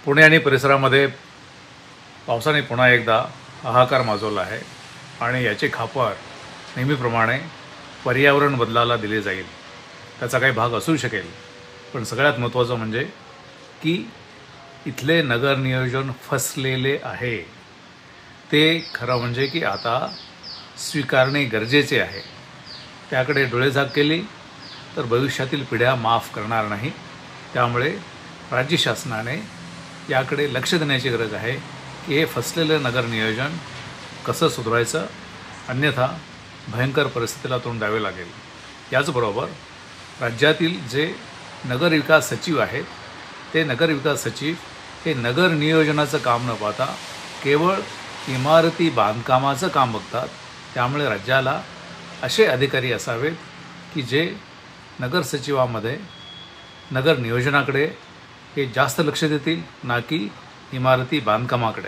पुणे आणि परिसरामध्ये पावसाने पुन्हा एकदा हाहाकार माजवला आहे आणि याची खापर नेहमीप्रमाणे पर्यावरण बदलाला दिली जाईल त्याचा काही भाग असू शकेल. पण सगळ्यात महत्त्वाचं म्हणजे की इथले नगर नियोजन फसलेले आहे. ते खरं म्हणजे की आता स्वीकारणे गरजेचे आहे. त्याकडे डोळेझाक केली तर भविष्यातील पिढ्या माफ करणार नाही. त्यामुळे राज्य शासनाने याकडे लक्ष देण्याची गरज आहे की हे फसलेलं नगर नियोजन कसं सुधारायचं, अन्यथा भयंकर परिस्थितीला तोंड द्यावे लागेल. याचबरोबर राज्यातील जे नगरविकास सचिव आहेत ते नगरविकास सचिव हे नगर नियोजनाचं काम न पाहता केवळ इमारती बांधकामाचं काम बघतात. त्यामुळे राज्याला असे अधिकारी असावेत की जे नगर सचिवामध्ये नगर नियोजनाकडे हे जास्त लक्ष देतील, ना की इमारती बांधकामाकडे.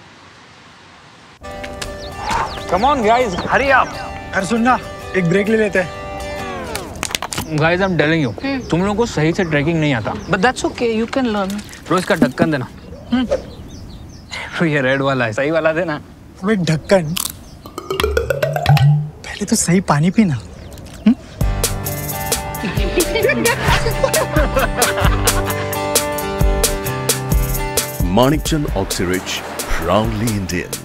Come on guys, hurry up. अरे सुन ना, एक ब्रेक ले लेते हैं. Guys, I'm telling you, तुम लोगों को सही से ट्रैकिंग नहीं आता. But that's okay, you can learn. रोज का ढक्कन देना. तो ये रेड वाला है, सही वाला देना. अबे ढक्कन, पहले तो सही पानी पीना. Manikchand Oxyrich, proudly Indian.